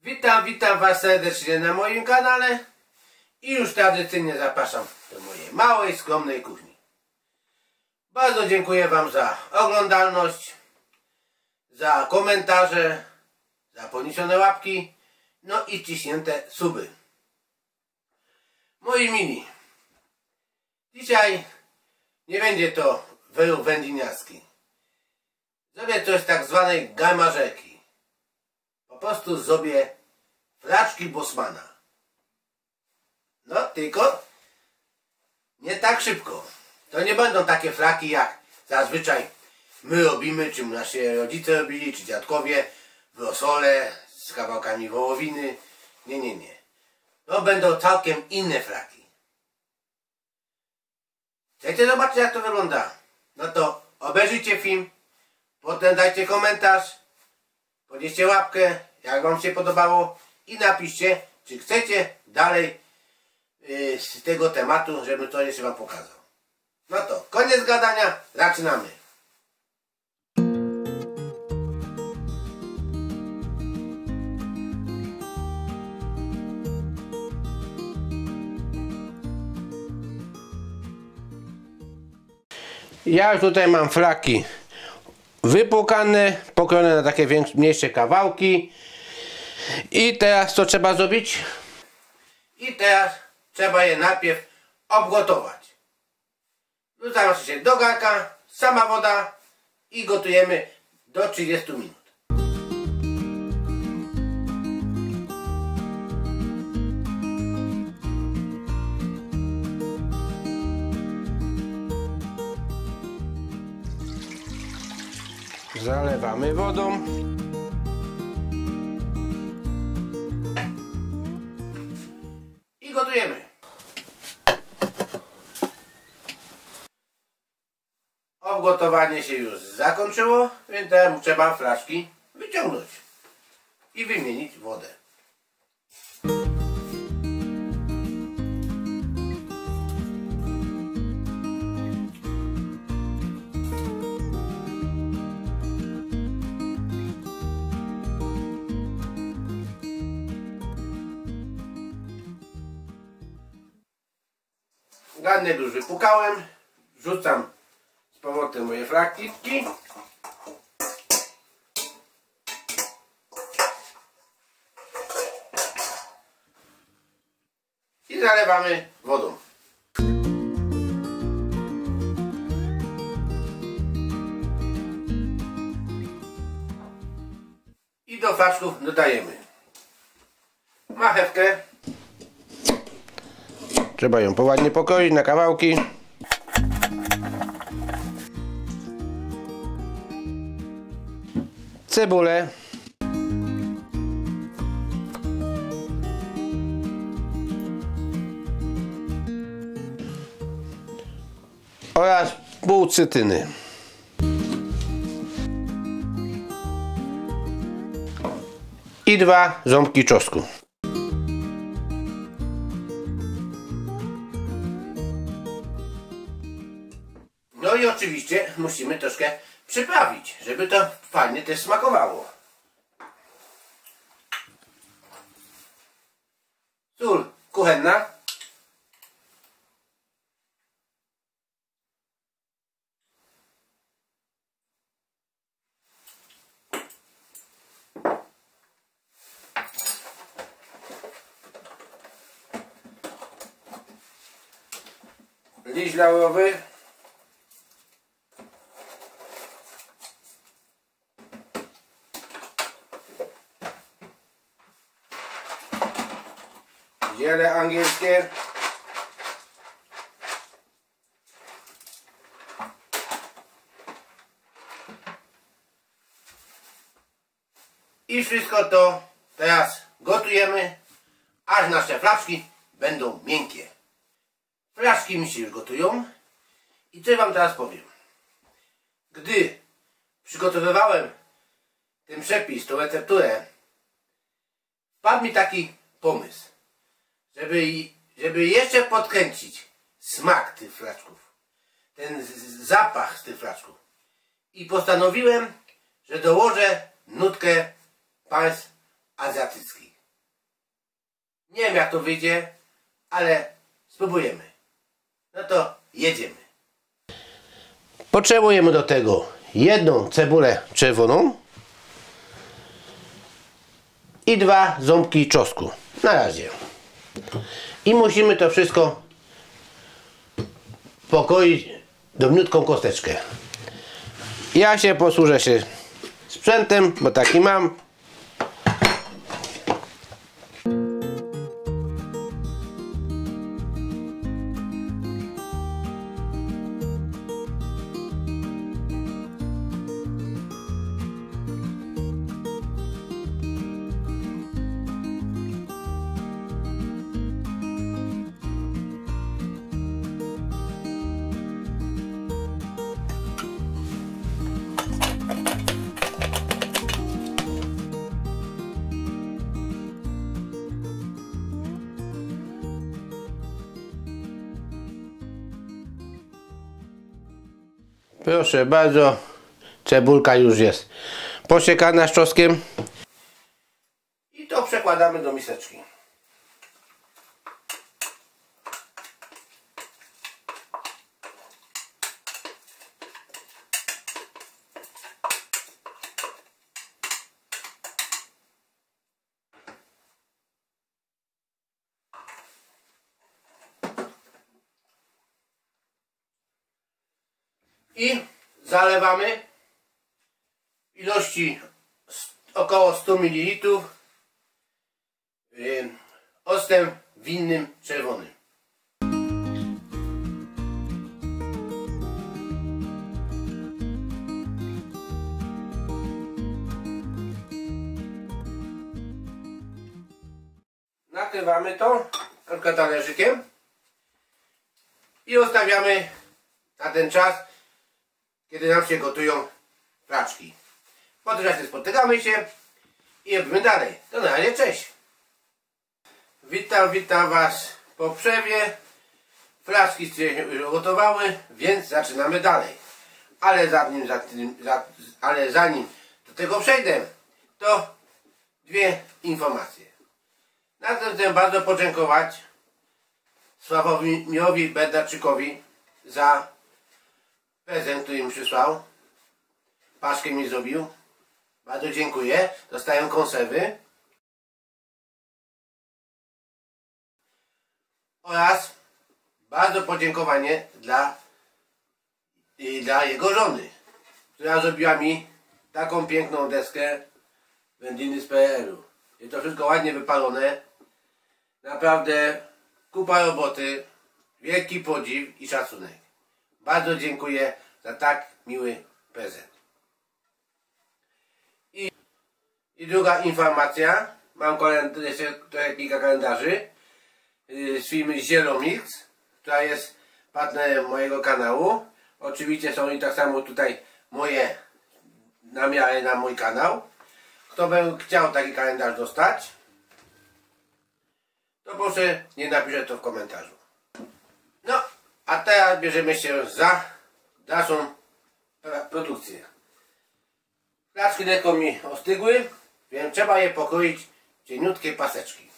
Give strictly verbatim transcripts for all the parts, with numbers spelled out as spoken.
Witam, witam Was serdecznie na moim kanale i już tradycyjnie zapraszam do mojej małej, skromnej kuchni. Bardzo dziękuję Wam za oglądalność, za komentarze, za podniesione łapki, no i wciśnięte suby. Moi mili, dzisiaj nie będzie to wyrób wędliniarski. Zrobię coś tak zwanej garmażerki. Po prostu zrobię flaczki Bosmana. No tylko nie tak szybko. To nie będą takie flaki jak zazwyczaj my robimy, czy nasi rodzice robili, czy dziadkowie w rosole z kawałkami wołowiny. Nie, nie, nie. To będą całkiem inne flaki. Chcecie zobaczyć, jak to wygląda? No to obejrzyjcie film, potem dajcie komentarz, podnieście łapkę, jak Wam się podobało i napiszcie, czy chcecie dalej yy, z tego tematu, żebym to jeszcze Wam pokazał. No to koniec gadania, zaczynamy. Ja już tutaj mam flaki wypłukane, pokrojone na takie większe, mniejsze kawałki. I teraz co trzeba zrobić? I teraz trzeba je najpierw obgotować. Wrzucamy się do garnka, sama woda i gotujemy do trzydziestu minut. Zalewamy wodą. I gotujemy. Obgotowanie się już zakończyło, więc teraz trzeba flaszki wyciągnąć i wymienić wodę. Garnek już wypłukałem, wrzucam z powrotem moje flaki i zalewamy wodą. I do flaszków dodajemy marchewkę. Trzeba ją poładnie pokroić na kawałki. Cebulę. Oraz pół cytryny. I dwa ząbki czosnku. No i oczywiście musimy troszkę przyprawić, żeby to fajnie też smakowało. Sól kuchenna. Liść laurowy. Ziele angielskie. I wszystko to teraz gotujemy, aż nasze flaszki będą miękkie. Flaszki mi się już gotują i co Wam teraz powiem. Gdy przygotowywałem ten przepis, tą recepturę, wpadł mi taki pomysł, żeby, żeby jeszcze podkręcić smak tych flaczków, ten zapach z tych flaczków. I postanowiłem, że dołożę nutkę państw azjatyckich. Nie wiem jak to wyjdzie, ale spróbujemy. No to jedziemy. Potrzebujemy do tego jedną cebulę czerwoną i dwa ząbki czosnku. Na razie. I musimy to wszystko pokroić drobniutką kosteczkę. Ja się posłużę się sprzętem, bo taki mam. Proszę bardzo, cebulka już jest posiekana z czosnkiem. I to przekładamy do miseczki. I zalewamy w ilości około stu mililitrów yy, octem winnym czerwonym. Nakrywamy to tylko talerzykiem i zostawiamy na ten czas, kiedy nam się gotują flaczki. Po tym czasie spotykamy się i robimy dalej. To na razie, cześć! Witam, witam Was po przerwie. Flaczki się już gotowały, więc zaczynamy dalej. Ale zanim, za tym, za, ale zanim do tego przejdę, to dwie informacje. Najpierw chcę bardzo podziękować Sławomirowi Bednarczykowi za prezent, który mi przysłał. Paczkę mi zrobił. Bardzo dziękuję. Dostaję konserwy. Oraz bardzo podziękowanie dla, i dla jego żony, która zrobiła mi taką piękną deskę wędliny z P R L u. Jest to wszystko ładnie wypalone. Naprawdę kupa roboty. Wielki podziw i szacunek. Bardzo dziękuję za tak miły prezent. I, i druga informacja. Mam jeszcze trochę kilka kalendarzy yy, z firmy Zielomix, która jest partnerem mojego kanału. Oczywiście są i tak samo tutaj moje namiary na mój kanał. Kto by chciał taki kalendarz dostać, to proszę nie napiszę to w komentarzu. No, a teraz bierzemy się za dalszą produkcję. Flaczki lekko mi ostygły, więc trzeba je pokroić w cieniutkie paseczki.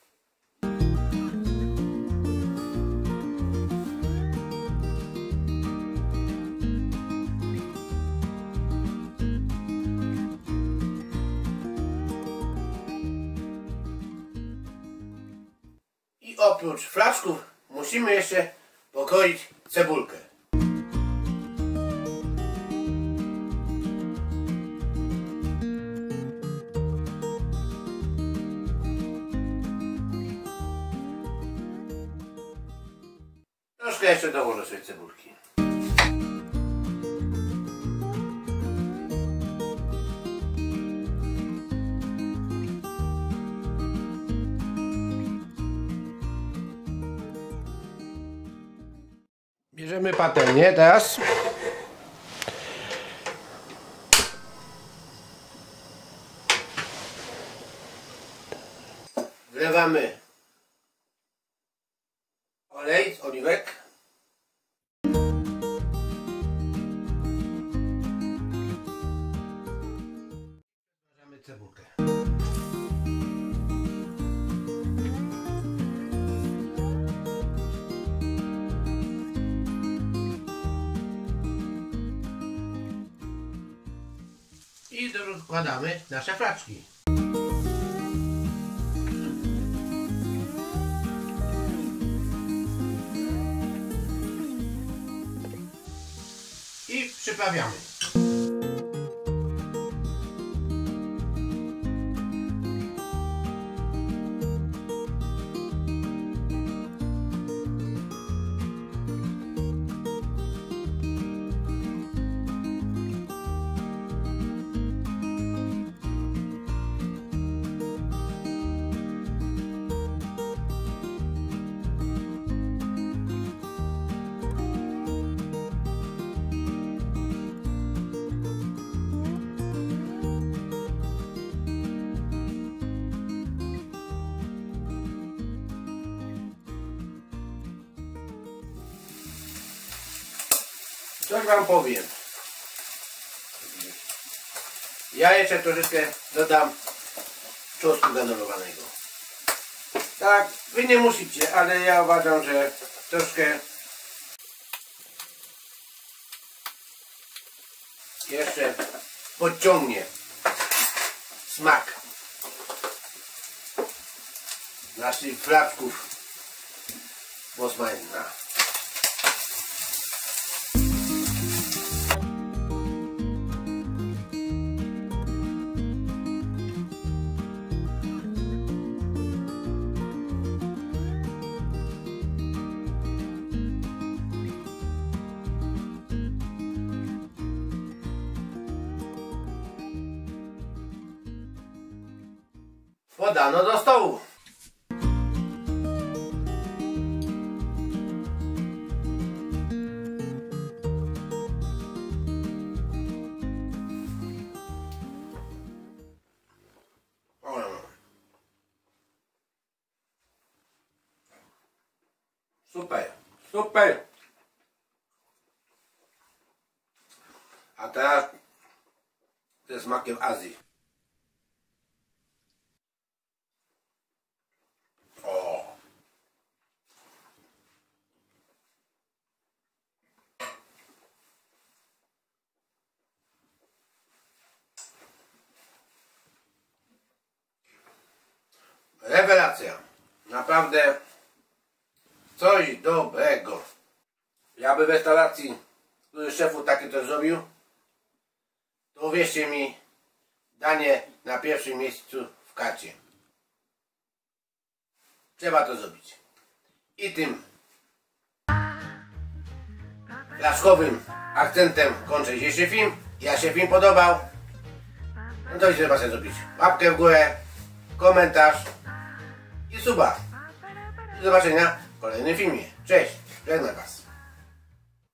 I oprócz flaczków musimy jeszcze pokroić cebulkę. Troszkę jeszcze dołożę sobie cebulki. Bierzemy patelnię teraz. Wlewamy olej z oliwek. Wrzucamy cebulkę. I dokładamy nasze flaczki. I przyprawiamy. Coś wam powiem. Ja jeszcze troszeczkę dodam czosnku granulowanego. Tak, wy nie musicie, ale ja uważam, że troszkę jeszcze podciągnie smak naszych flaczków Mossmanna. Podano do stołu. Super, super. A teraz ze smakiem Azji. O. Rewelacja. Naprawdę coś dobrego. Ja by w restauracji, który szefu takie coś zrobił, to uwierzcie mi, danie na pierwszym miejscu w karcie. Trzeba to zrobić. I tym flaszkowym akcentem kończę dzisiejszy film. Jak się film podobał, no to trzeba sobie zrobić łapkę w górę, komentarz i suba. Do zobaczenia w kolejnym filmie. Cześć, żegnam was.